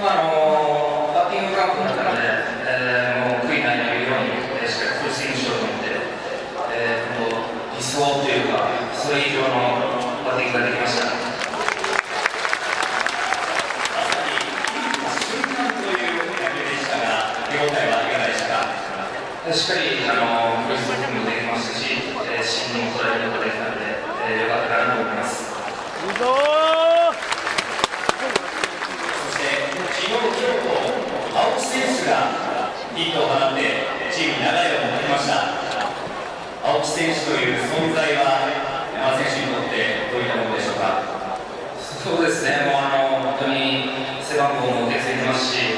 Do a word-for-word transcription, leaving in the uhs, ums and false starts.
まああのバッティングカウントの中で、えー、もう悔いないように、えー、しっかりフルスイングしようと思って、えー、こう理想というか、それ以上のバッティングができました。 まさに瞬間という野球でしたが、手応えはいかがでしたか？ しっかりあのフルスイングもできましたし、えー、芯も捉えることができたので、えー、よかったかなと思います。 そして昨日、今日と青木選手がヒットを放ってチームに流れを持ってきました。青木選手という存在は山田選手にとってどういったものでしょうか？ そうですね、もうあの本当に背番号も受け継いでますし、